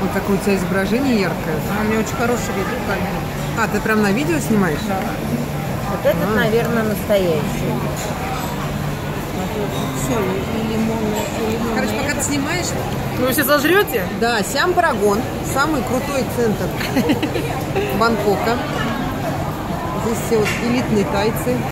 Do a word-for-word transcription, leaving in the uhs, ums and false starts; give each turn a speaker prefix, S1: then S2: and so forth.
S1: Вот такое у тебя изображение яркое.
S2: А у меня очень хороший вид в камеру.
S1: А, ты прям на видео снимаешь?
S2: Да. Вот этот,
S1: А.
S2: наверное, настоящий. Все, и лимонный, и лимонный.
S1: Короче, пока ты снимаешь...
S2: Вы все сожрете?
S1: Да, Сиам Парагон. Самый крутой центр Бангкока. Здесь все вот элитные тайцы.